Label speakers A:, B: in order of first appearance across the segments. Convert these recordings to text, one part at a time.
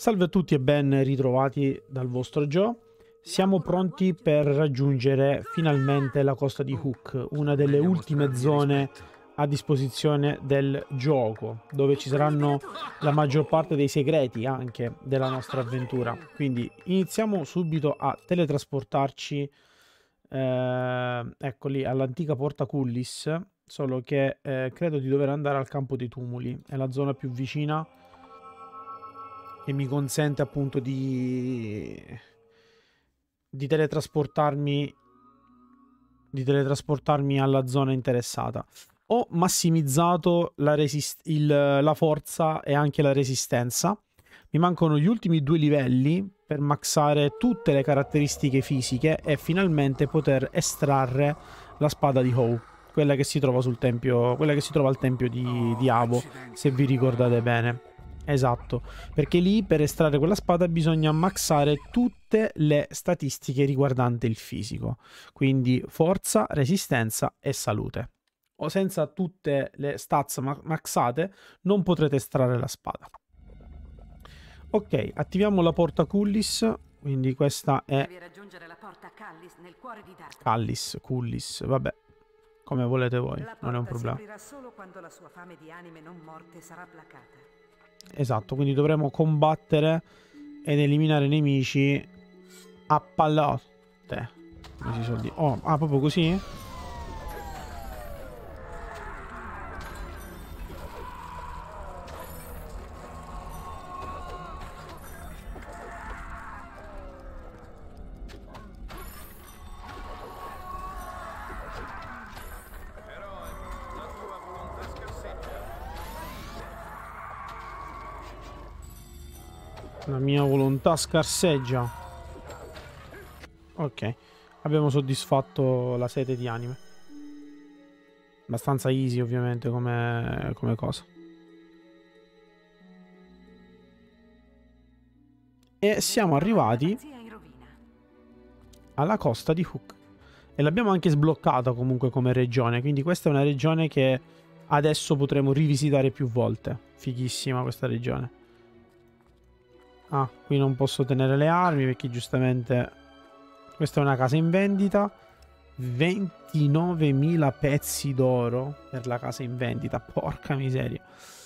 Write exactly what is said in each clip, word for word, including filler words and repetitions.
A: Salve a tutti e ben ritrovati dal vostro Joe. Siamo pronti per raggiungere finalmente la costa di Hook, una delle ultime zone a disposizione del gioco, dove ci saranno la maggior parte dei segreti anche della nostra avventura. Quindi iniziamo subito a teletrasportarci, eh, ecco lì, all'antica Porta Cullis, solo che eh, credo di dover andare al campo dei tumuli, è la zona più vicina che mi consente appunto di, di teletrasportarmi di teletrasportarmi alla zona interessata. Ho massimizzato la, il, la forza e anche la resistenza. Mi mancano gli ultimi due livelli per maxare tutte le caratteristiche fisiche e finalmente poter estrarre la spada di Howe, quella che si trova sul tempio, quella che si trova al tempio di, di Avo, se vi ricordate bene. Esatto, perché lì per estrarre quella spada bisogna maxare tutte le statistiche riguardanti il fisico, quindi forza, resistenza e salute. O senza tutte le stats ma maxate non potrete estrarre la spada. Ok, attiviamo la porta Cullis, quindi questa è Callis, Cullis, vabbè, come volete voi, non è un problema. Solo quando la sua fame di anime non morte sarà placata. Esatto, quindi dovremo combattere ed eliminare nemici a pallotte. Come si suol dire? Oh, ah, proprio così? La mia volontà scarseggia. Ok, abbiamo soddisfatto la sete di anime. Abbastanza easy ovviamente come, come cosa. E siamo arrivati alla costa di Hook. E l'abbiamo anche sbloccata comunque come regione. Quindi questa è una regione che adesso potremo rivisitare più volte. Fighissima questa regione. Ah, qui non posso tenere le armi perché giustamente questa è una casa in vendita. ventinovemila pezzi d'oro per la casa in vendita. Porca miseria.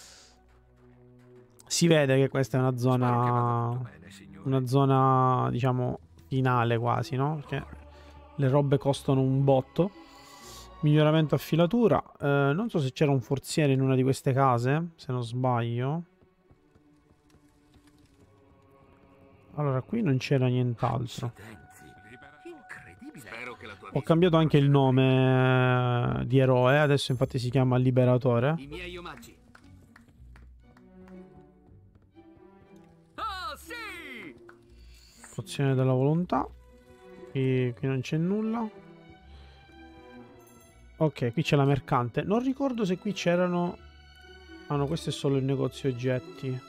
A: Si vede che questa è una zona, una zona diciamo finale quasi, no? Perché le robe costano un botto. Miglioramento a filatura. Eh, non so se c'era un forziere in una di queste case, se non sbaglio. Allora, qui non c'era nient'altro. Ho cambiato anche il nome di eroe, adesso infatti si chiama Liberatore. I miei omaggi. Oh, sì! Pozione della volontà. Qui, qui non c'è nulla. Ok, qui c'è la mercante. Non ricordo se qui c'erano... Ah no, questo è solo il negozio oggetti.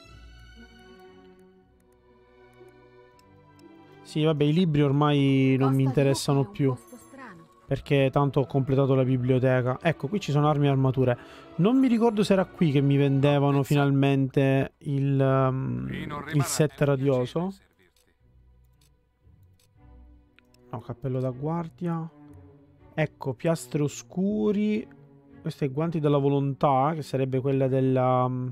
A: Sì, vabbè, i libri ormai non mi interessano più, perché tanto ho completato la biblioteca. Ecco, qui ci sono armi e armature. Non mi ricordo se era qui che mi vendevano finalmente il, um, il set radioso. No, cappello da guardia. Ecco, piastre oscuri. Questo è guanti della volontà, che sarebbe quella della, um,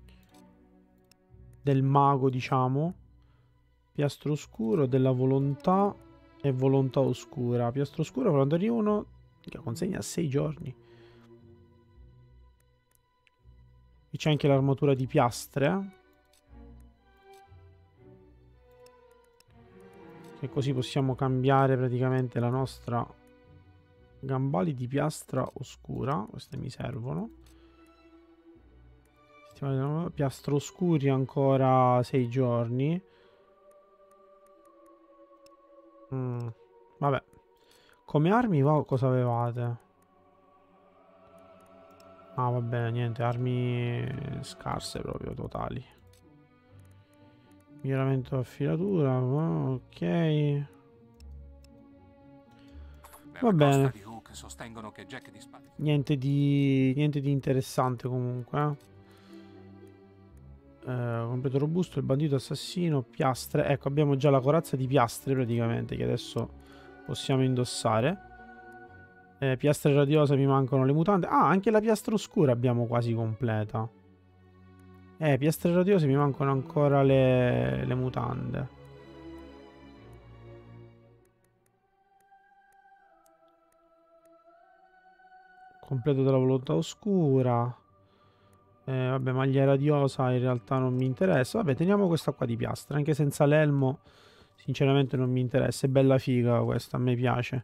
A: del mago, diciamo. Piastro oscuro della volontà e volontà oscura. Piastro oscuro, volontà di uno, che consegna a sei giorni. Qui c'è anche l'armatura di piastre. Che così possiamo cambiare praticamente la nostra gambali di piastra oscura. Queste mi servono. Piastro oscuri ancora sei giorni. Mm, vabbè, come armi cosa avevate? Ah, vabbè, niente, armi scarse proprio, totali. Miglioramento affilatura, ok. Va bene. Niente di, niente di interessante comunque. Eh, completo robusto, il bandito assassino, piastre. Ecco, abbiamo già la corazza di piastre praticamente che adesso possiamo indossare. Eh, piastre radiosa, mi mancano le mutande. Ah, anche la piastra oscura abbiamo quasi completa. Eh, piastre radiose, mi mancano ancora le, le mutande. Completo della volontà oscura. Eh, vabbè, maglia radiosa in realtà non mi interessa. Vabbè, teniamo questa qua di piastra. Anche senza l'elmo, sinceramente non mi interessa. È bella figa questa, a me piace.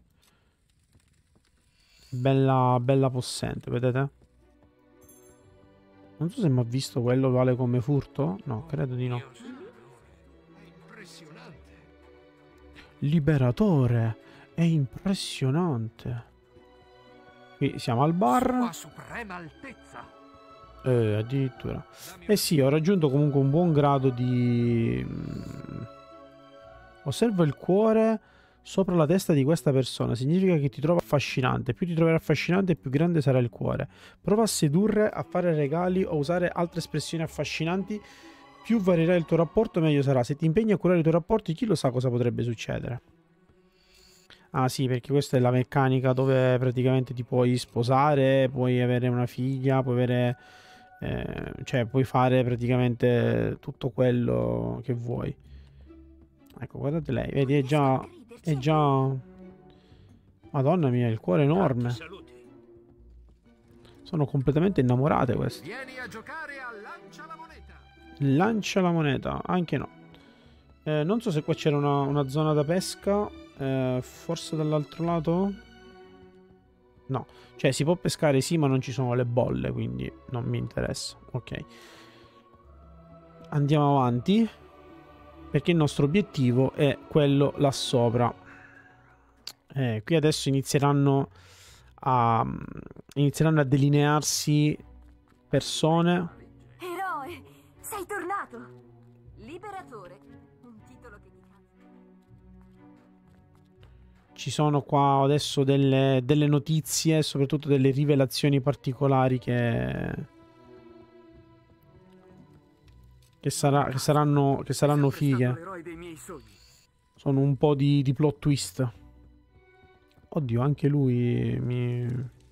A: Bella, bella possente, vedete? Non so se mi ha visto quello vale come furto. No, credo di no. Liberatore. È impressionante. Qui siamo al bar. Eh, addirittura. Eh sì, ho raggiunto comunque un buon grado di... Osservo il cuore sopra la testa di questa persona. Significa che ti trova affascinante. Più ti troverà affascinante, più grande sarà il cuore. Prova a sedurre, a fare regali o usare altre espressioni affascinanti. Più varierà il tuo rapporto, meglio sarà. Se ti impegni a curare i tuoi rapporti, chi lo sa cosa potrebbe succedere. Ah sì, perché questa è la meccanica dove praticamente ti puoi sposare, puoi avere una figlia, puoi avere... Eh, cioè puoi fare praticamente tutto quello che vuoi. Ecco, guardate lei, vedi, è già... è già... Madonna mia, il cuore è enorme. Sono completamente innamorate queste.
B: Vieni a giocare a lancia la moneta.
A: Lancia la moneta, anche no. Eh, non so se qua c'era una, una zona da pesca. Eh, forse dall'altro lato? No. Cioè si può pescare sì, ma non ci sono le bolle, quindi non mi interessa. Ok. Andiamo avanti. Perché il nostro obiettivo è quello là sopra. Eh, qui adesso inizieranno a... inizieranno a delinearsi persone.
C: Eroe, sei tornato. Liberatore, un titolo che ti cazzo.
A: Ci sono qua adesso delle, delle notizie, soprattutto delle rivelazioni particolari che... Che, sarà, che saranno, che saranno fighe. Sono un po' di, di plot twist. Oddio, anche lui mi...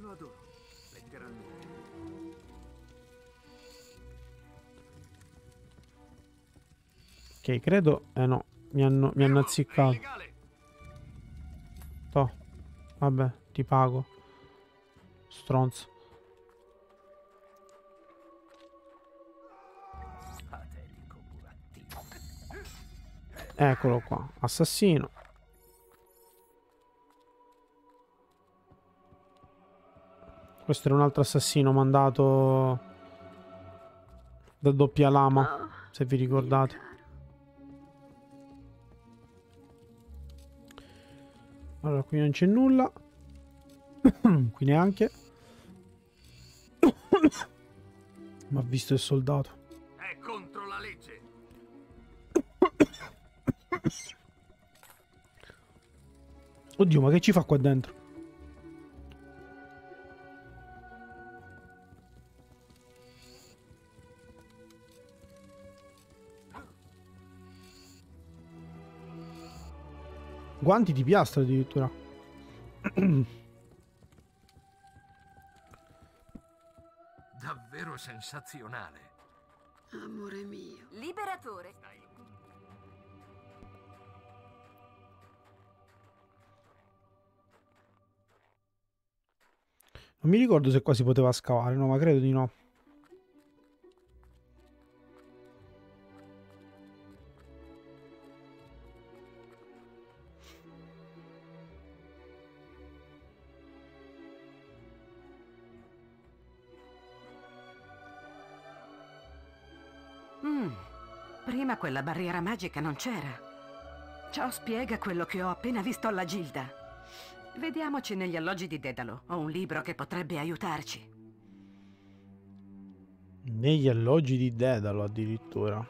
A: Ok, credo... Eh no, mi hanno, mi hanno azziccato. Toh, vabbè, ti pago. Stronzo. Eccolo qua, assassino. Questo era un altro assassino mandato da doppia lama, oh, se vi ricordate. Allora, qui non c'è nulla. Qui neanche. Ma ha visto il soldato.
B: È contro la legge.
A: Oddio, ma che ci fa qua dentro? Guanti di piastra addirittura.
B: Davvero sensazionale.
C: Amore mio. Liberatore.
A: Non mi ricordo se qua si poteva scavare, no, ma credo di no.
D: Mm. Prima quella barriera magica non c'era. Ciò spiega quello che ho appena visto alla Gilda. Vediamoci negli alloggi di Dedalo. Ho un libro che potrebbe aiutarci.
A: Negli alloggi di Dedalo addirittura.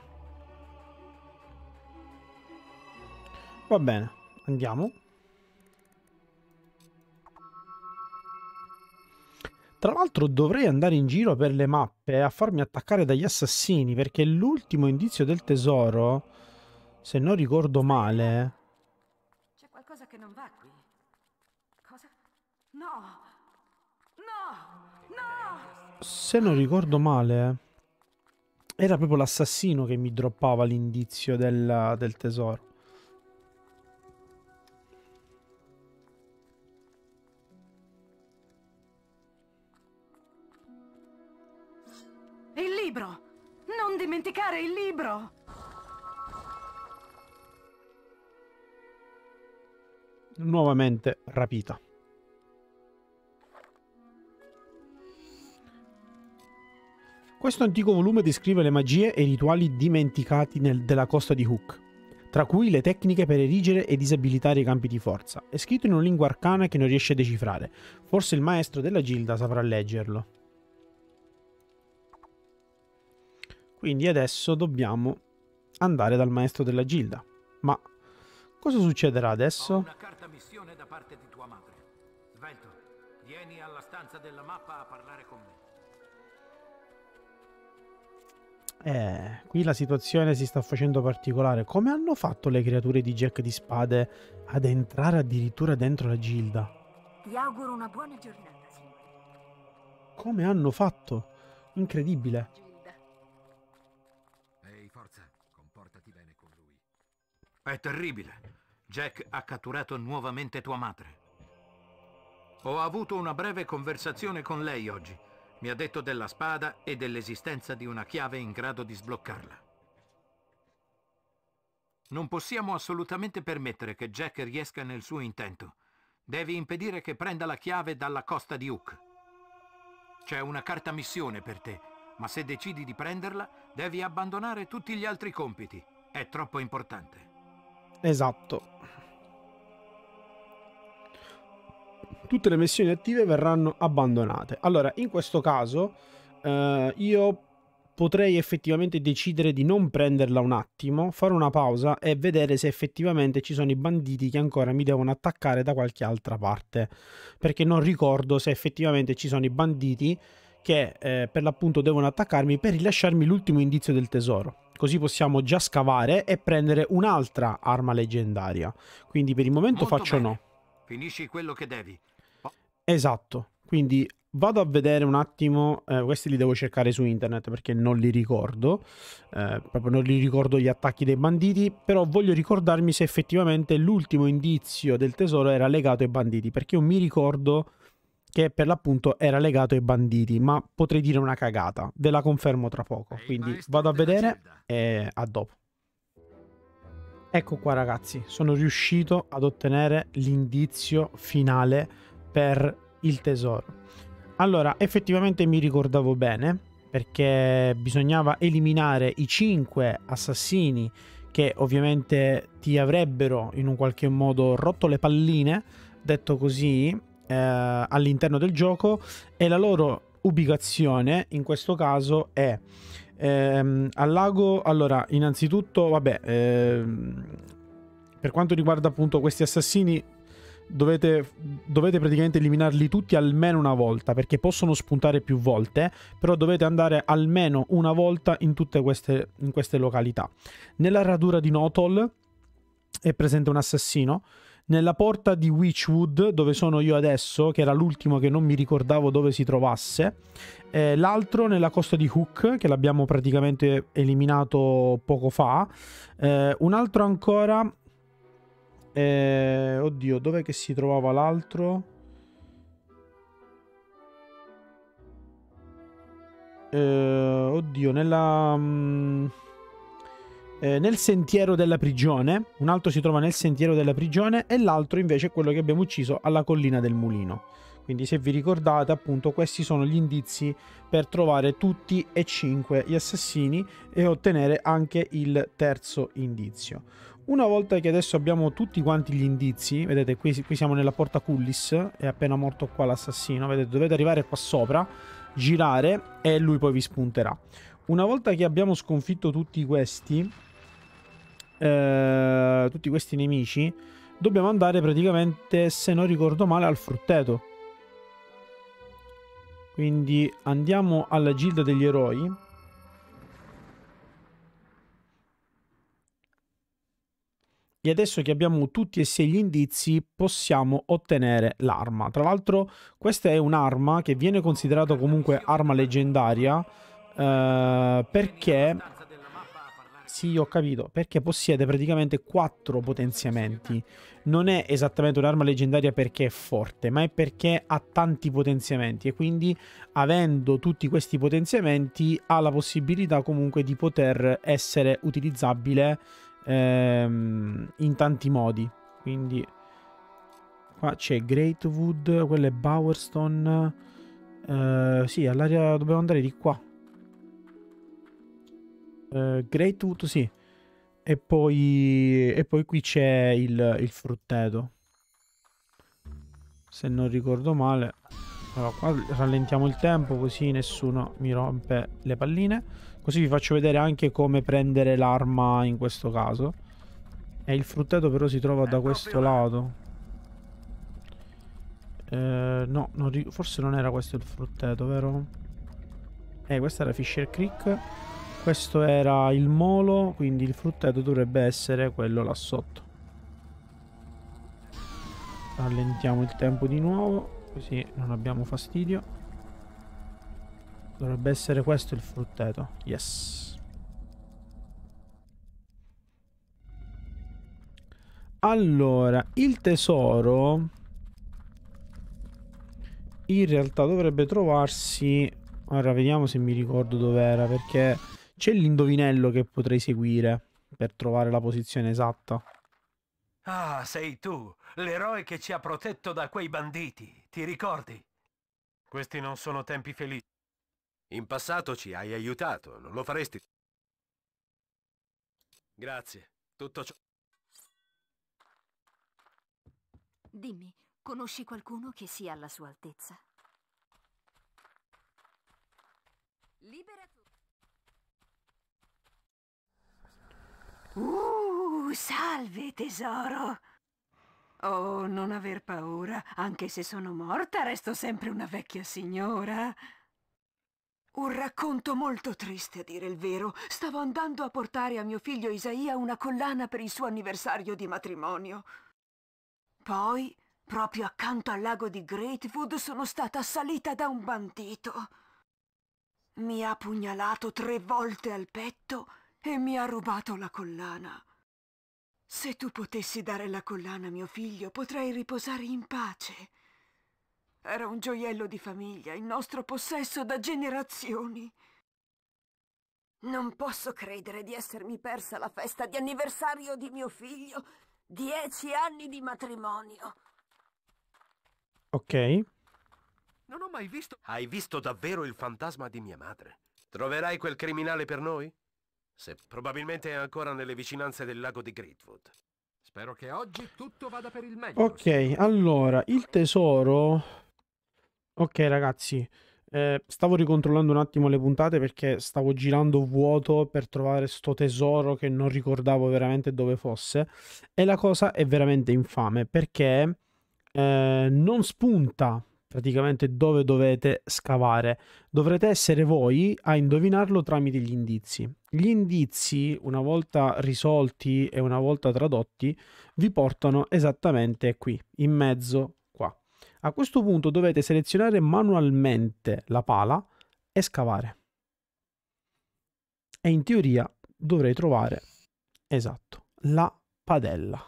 A: Va bene, andiamo. Tra l'altro dovrei andare in giro per le mappe a farmi attaccare dagli assassini, perché l'ultimo indizio del tesoro, se non ricordo male...
D: C'è qualcosa che non va qui. Cosa? No! No! No!
A: Se non ricordo male, era proprio l'assassino che mi droppava l'indizio del, del tesoro.
D: Il libro! Non dimenticare il libro!
A: Nuovamente rapita. Questo antico volume descrive le magie e i rituali dimenticati nel, della costa di Hook, tra cui le tecniche per erigere e disabilitare i campi di forza. È scritto in una lingua arcana che non riesce a decifrare. Forse il maestro della gilda saprà leggerlo. Quindi adesso dobbiamo andare dal maestro della gilda. Ma cosa succederà adesso?
B: Ho una carta missione da parte di tua madre. Svelto, vieni alla stanza della mappa a parlare con me.
A: Eh, qui la situazione si sta facendo particolare. Come hanno fatto le creature di Jack di Spade ad entrare addirittura dentro la gilda?
C: Ti auguro una buona giornata, signore.
A: Come hanno fatto? Incredibile.
C: Gilda.
B: Ehi, forza, comportati bene con lui. È terribile. Jack ha catturato nuovamente tua madre. Ho avuto una breve conversazione con lei oggi. Mi ha detto della spada e dell'esistenza di una chiave in grado di sbloccarla. Non possiamo assolutamente permettere che Jack riesca nel suo intento. Devi impedire che prenda la chiave dalla costa di Hook. C'è una carta missione per te, ma se decidi di prenderla, devi abbandonare tutti gli altri compiti. È troppo importante.
A: Esatto. Tutte le missioni attive verranno abbandonate. Allora, in questo caso, eh, io potrei effettivamente decidere di non prenderla un attimo, fare una pausa e vedere se effettivamente ci sono i banditi che ancora mi devono attaccare da qualche altra parte. Perché non ricordo se effettivamente ci sono i banditi che eh, per l'appunto devono attaccarmi per rilasciarmi l'ultimo indizio del tesoro. Così possiamo già scavare e prendere un'altra arma leggendaria. Quindi per il momento
B: Molto
A: faccio
B: bene.
A: no.
B: Finisci quello che devi.
A: Esatto, quindi vado a vedere un attimo, eh, questi li devo cercare su internet perché non li ricordo, eh, proprio non li ricordo gli attacchi dei banditi, però voglio ricordarmi se effettivamente l'ultimo indizio del tesoro era legato ai banditi, perché io mi ricordo che per l'appunto era legato ai banditi, ma potrei dire una cagata, ve la confermo tra poco, quindi vado a vedere e a dopo. Ecco qua ragazzi, sono riuscito ad ottenere l'indizio finale per il tesoro. Allora, effettivamente mi ricordavo bene, perché bisognava eliminare i cinque assassini che ovviamente ti avrebbero in un qualche modo rotto le palline, detto così, eh, all'interno del gioco, e la loro ubicazione in questo caso è ehm, al lago. Allora, innanzitutto, vabbè, ehm, per quanto riguarda appunto questi assassini, Dovete, dovete praticamente eliminarli tutti almeno una volta, perché possono spuntare più volte, però dovete andare almeno una volta in tutte queste, in queste località. Nella radura di Nothol è presente un assassino. Nella porta di Witchwood, dove sono io adesso, che era l'ultimo che non mi ricordavo dove si trovasse. Eh, l'altro nella costa di Hook, che l'abbiamo praticamente eliminato poco fa. Eh, un altro ancora... Eh, oddio, dov'è che si trovava l'altro? Eh, oddio, nella... Mm, eh, nel sentiero della prigione. Un altro si trova nel sentiero della prigione e l'altro invece è quello che abbiamo ucciso alla collina del mulino. Quindi se vi ricordate, appunto, questi sono gli indizi per trovare tutti e cinque gli assassini e ottenere anche il terzo indizio. Una volta che adesso abbiamo tutti quanti gli indizi, vedete qui, qui siamo nella porta Cullis, è appena morto qua l'assassino, vedete, dovete arrivare qua sopra, girare e lui poi vi spunterà. Una volta che abbiamo sconfitto tutti questi, eh, tutti questi nemici, dobbiamo andare praticamente, se non ricordo male, al frutteto. Quindi andiamo alla Gilda degli Eroi. E adesso che abbiamo tutti e sei gli indizi possiamo ottenere l'arma. Tra l'altro questa è un'arma che viene considerata comunque arma leggendaria eh, perché... Sì, ho capito, perché possiede praticamente quattro potenziamenti. Non è esattamente un'arma leggendaria perché è forte, ma è perché ha tanti potenziamenti e quindi avendo tutti questi potenziamenti ha la possibilità comunque di poter essere utilizzabile ehm, in tanti modi. Quindi qua c'è Greatwood, quello è Bowerstone. Eh, sì, all'area dobbiamo andare di qua. Uh, Greatwood, sì. E poi, e poi qui c'è il, il frutteto. Se non ricordo male. Allora, qua rallentiamo il tempo così nessuno mi rompe le palline. Così vi faccio vedere anche come prendere l'arma in questo caso. E il frutteto però si trova da questo lato. Eh, no, non forse non era questo il frutteto, vero? Eh, questa era Fisher Creek. Questo era il molo, quindi il frutteto dovrebbe essere quello là sotto. Rallentiamo il tempo di nuovo, così non abbiamo fastidio. Dovrebbe essere questo il frutteto. Yes. Allora, il tesoro in realtà dovrebbe trovarsi... Ora vediamo se mi ricordo dov'era, perché... C'è l'indovinello che potrei seguire per trovare la posizione esatta.
E: Ah, sei tu, l'eroe che ci ha protetto da quei banditi, ti ricordi? Questi non sono tempi felici.
F: In passato ci hai aiutato, non lo faresti? Grazie, tutto ciò...
C: Dimmi, conosci qualcuno che sia alla sua altezza? Liberatore.
D: Uh, salve tesoro. Oh, non aver paura. Anche se sono morta, resto sempre una vecchia signora. Un racconto molto triste, a dire il vero. Stavo andando a portare a mio figlio Isaia una collana per il suo anniversario di matrimonio. Poi, proprio accanto al lago di Greatwood, sono stata assalita da un bandito. Mi ha pugnalato tre volte al petto e mi ha rubato la collana. Se tu potessi dare la collana a mio figlio, potrei riposare in pace. Era un gioiello di famiglia, in nostro possesso da generazioni.
C: Non posso credere di essermi persa la festa di anniversario di mio figlio. Dieci anni di matrimonio.
A: Ok.
F: Non ho mai visto... Hai visto davvero il fantasma di mia madre? Troverai quel criminale per noi? Se probabilmente è ancora nelle vicinanze del lago di Greatwood.
B: Spero che oggi tutto vada per il meglio.
A: Ok,
B: signor.
A: allora, il tesoro... Ok ragazzi, eh, stavo ricontrollando un attimo le puntate perché stavo girando vuoto per trovare sto tesoro che non ricordavo veramente dove fosse. E la cosa è veramente infame perché eh, non spunta praticamente dove dovete scavare. Dovrete essere voi a indovinarlo tramite gli indizi. Gli indizi, una volta risolti e una volta tradotti, vi portano esattamente qui, in mezzo qua. A questo punto dovete selezionare manualmente la pala e scavare. E in teoria dovrei trovare, esatto, la padella.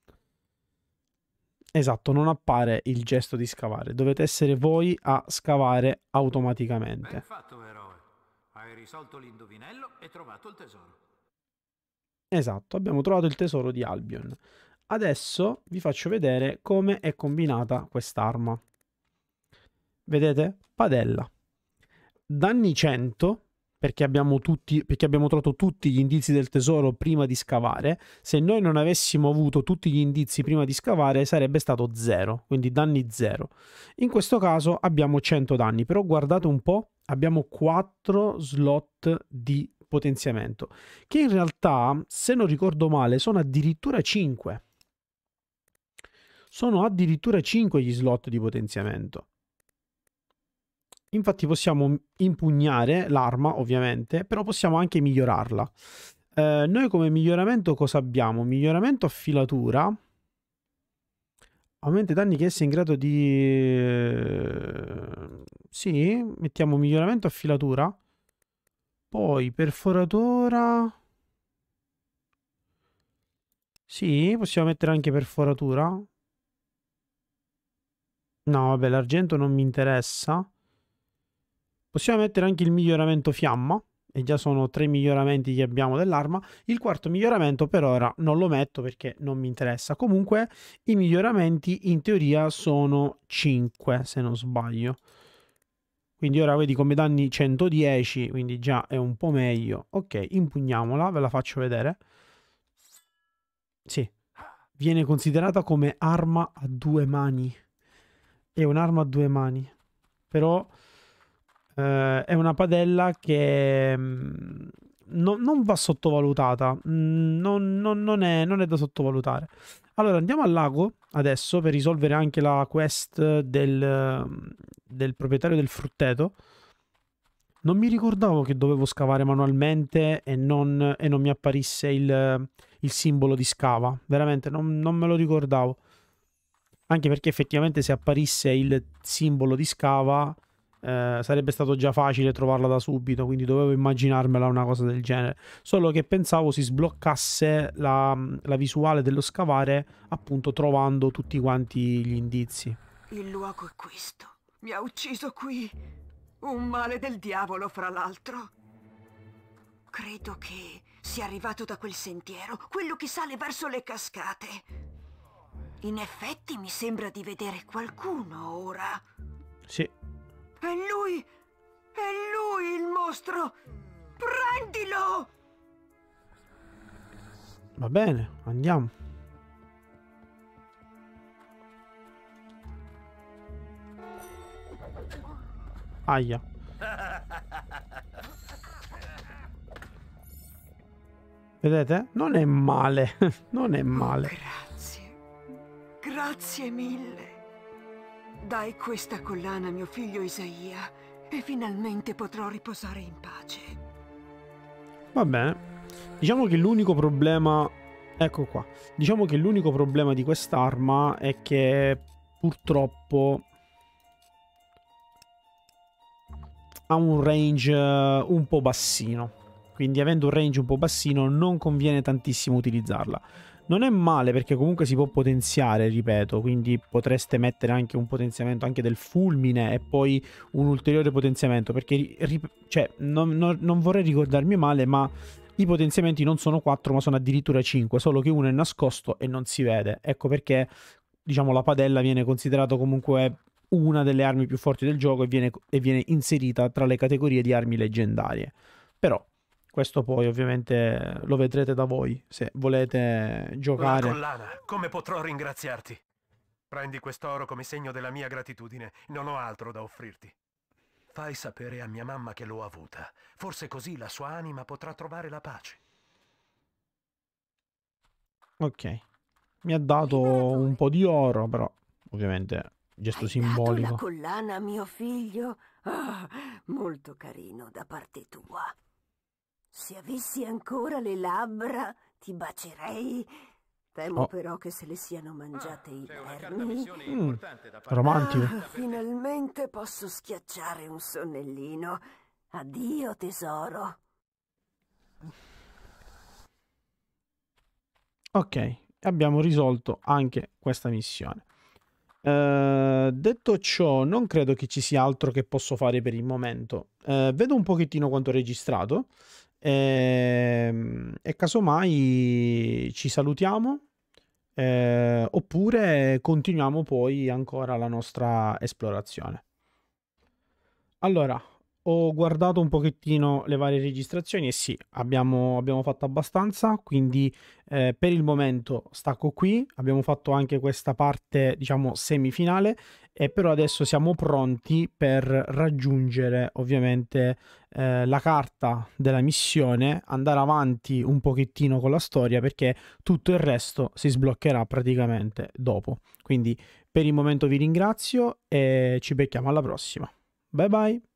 A: Esatto, non appare il gesto di scavare, dovete essere voi a scavare automaticamente.
B: Ben fatto, eroe. Hai risolto l'indovinello e trovato il tesoro.
A: Esatto, abbiamo trovato il tesoro di Albion. Adesso vi faccio vedere come è combinata quest'arma. Vedete? Padella. Danni cento, perché abbiamo, tutti, perché abbiamo trovato tutti gli indizi del tesoro prima di scavare. Se noi non avessimo avuto tutti gli indizi prima di scavare sarebbe stato zero, quindi danni zero. In questo caso abbiamo cento danni, però guardate un po', abbiamo quattro slot di potenziamento, che in realtà, se non ricordo male, sono addirittura cinque. Sono addirittura cinque gli slot di potenziamento. Infatti possiamo impugnare l'arma, ovviamente, però possiamo anche migliorarla. Eh, noi come miglioramento cosa abbiamo? Miglioramento affilatura. Aumenta i danni che essa è in grado di... Sì, mettiamo miglioramento affilatura. Poi perforatura. Sì, possiamo mettere anche perforatura. No, vabbè, l'argento non mi interessa. Possiamo mettere anche il miglioramento fiamma. E già sono tre miglioramenti che abbiamo dell'arma. Il quarto miglioramento per ora non lo metto perché non mi interessa. Comunque i miglioramenti in teoria sono cinque, se non sbaglio. Quindi ora vedi come danni centodieci, quindi già è un po' meglio. Ok, impugniamola, ve la faccio vedere. Sì, viene considerata come arma a due mani. È un'arma a due mani. Però eh, è una padella che mh, no, non va sottovalutata. Mm, Non, non- non è, non è da sottovalutare. Allora andiamo al lago adesso per risolvere anche la quest del, del proprietario del frutteto. Non mi ricordavo che dovevo scavare manualmente e non, e non mi apparisse il, il simbolo di scava. Veramente non, non me lo ricordavo. Anche perché effettivamente se apparisse il simbolo di scava eh, sarebbe stato già facile trovarla da subito. Quindi dovevo immaginarmela una cosa del genere. Solo che pensavo si sbloccasse la, la visuale dello scavare appunto trovando tutti quanti gli indizi.
D: Il luogo è questo. Mi ha ucciso qui. Un male del diavolo, fra l'altro. Credo che sia arrivato da quel sentiero, quello che sale verso le cascate. In effetti mi sembra di vedere qualcuno ora.
A: Sì.
D: È lui! È lui il mostro! Prendilo!
A: Va bene, andiamo. Aia. Vedete? Non è male. Non è male.
D: Grazie. Grazie mille. Dai questa collana a mio figlio Isaia e finalmente potrò riposare in pace.
A: Va bene. Diciamo che l'unico problema... Ecco qua. Diciamo che l'unico problema di quest'arma è che purtroppo ha un range un po' bassino. Quindi avendo un range un po' bassino non conviene tantissimo utilizzarla. Non è male perché comunque si può potenziare, ripeto, quindi potreste mettere anche un potenziamento anche del fulmine e poi un ulteriore potenziamento, perché cioè, non, non, non vorrei ricordarmi male, ma i potenziamenti non sono quattro ma sono addirittura cinque, solo che uno è nascosto e non si vede. Ecco perché, diciamo, la padella viene considerata comunque una delle armi più forti del gioco e viene, e viene inserita tra le categorie di armi leggendarie. Però questo poi ovviamente lo vedrete da voi se volete giocare.
E: La collana, come potrò ringraziarti? Prendi quest'oro come segno della mia gratitudine, non ho altro da offrirti. Fai sapere a mia mamma che l'ho avuta, forse così la sua anima potrà trovare la pace.
A: Ok, mi ha dato un po' di oro, però ovviamente gesto
C: Hai
A: simbolico.
C: dato la collana a mio figlio? Ah, molto carino da parte tua. Se avessi ancora le labbra, ti bacerei. Temo
A: Oh.
C: però che se le siano mangiate i vermi.
A: Mm, romantico.
C: Ah, finalmente posso schiacciare un sonnellino. Addio, tesoro.
A: Ok, abbiamo risolto anche questa missione. Eh, detto ciò, non credo che ci sia altro che posso fare per il momento. Eh, vedo un pochettino quanto ho registrato. E, e casomai ci salutiamo. Eh, oppure continuiamo poi ancora la nostra esplorazione. Allora, ho guardato un pochettino le varie registrazioni e sì, abbiamo, abbiamo fatto abbastanza, quindi eh, per il momento stacco qui. Abbiamo fatto anche questa parte, diciamo, semifinale, e però adesso siamo pronti per raggiungere ovviamente eh, la carta della missione, andare avanti un pochettino con la storia, perché tutto il resto si sbloccherà praticamente dopo. Quindi per il momento vi ringrazio e ci becchiamo alla prossima. Bye bye.